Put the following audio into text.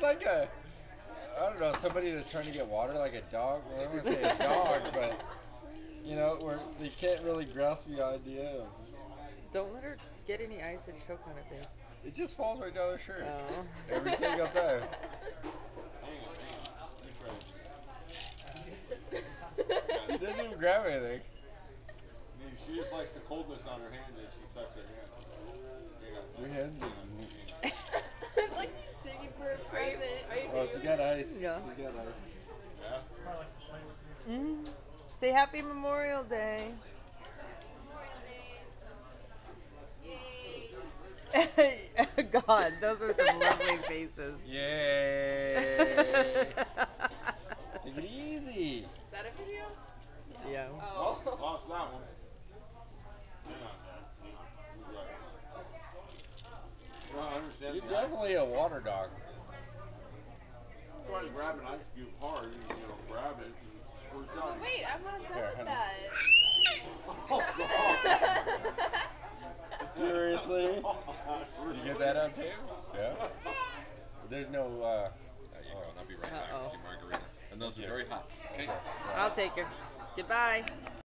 like a, I don't know, somebody that's trying to get water, like a dog. Well, I don't want to say a dog, but you know, where they can't really grasp the idea of. Don't let her get any ice and choke on her face. It just falls right down her shirt Oh. every single time. She doesn't even grab anything. She just likes the coldness on her hand that she sucks her hand. Your hand's getting. It's like he's digging for a present. Oh, she got ice. Yeah. She got ice. Yeah? Say Happy Memorial Day. God, those are some lovely faces. Yay! Take it easy. Is that a video? Yeah. Oh, lost that one. Hang on, Dad. Hang on. You don't understand. You're definitely a water dog. Try to grab an ice cube hard, and grab it and squirt out. Wait, I'm not done Here, with honey. that. Oh, God. Seriously? Did you get that out too? Yeah. There's no. There you go, and I'll be right back with your margarita. And those are very hot. Okay. I'll take her. Goodbye.